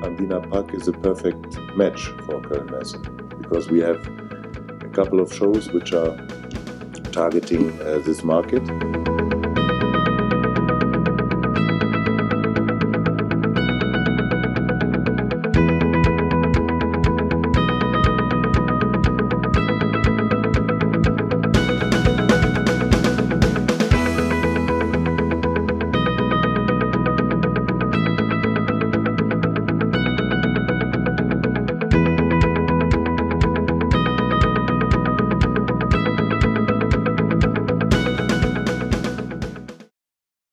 Wiener Pack is a perfect match for Köln-Messe, because we have a couple of shows which are targeting this market.